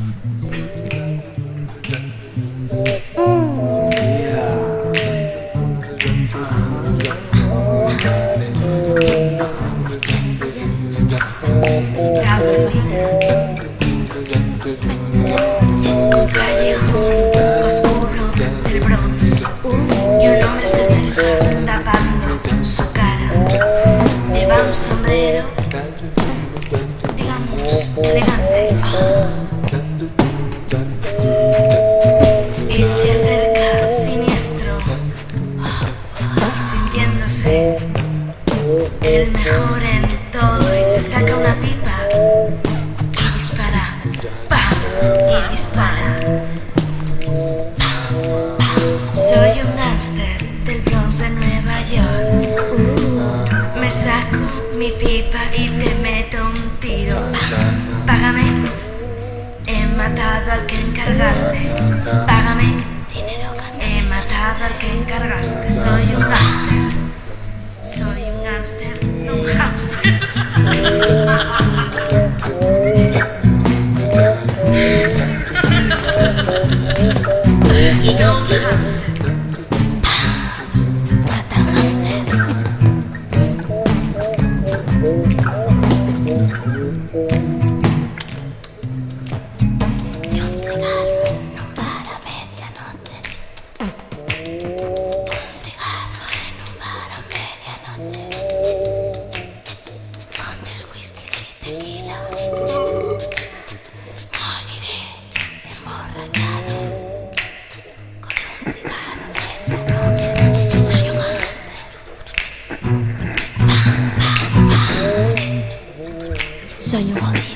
Callejón oscuro del Bronx, y un hombre se acerca tapando su cara. Lleva un sombrero, digamos, elegante, y se acerca siniestro, sintiéndose el mejor en todo, y se saca una pipa y dispara, ¡pam! Y dispara. Soy un gángster del Bronx de Nueva York. Me saco mi pipa y te meto un tiro. Págame. He matado al que encargaste. Págame. He matado al que encargaste. Soy un gángster. Soy un gángster, no un hámster. No un hámster. Mata al hámster. Y un cigarro en un bar a medianoche. Un cigarro en un bar a medianoche. Con 3 whiskies y tequila. Moriré emborrachado. Con un cigarro en medianoche. Soy un gángster. Soy un jodido.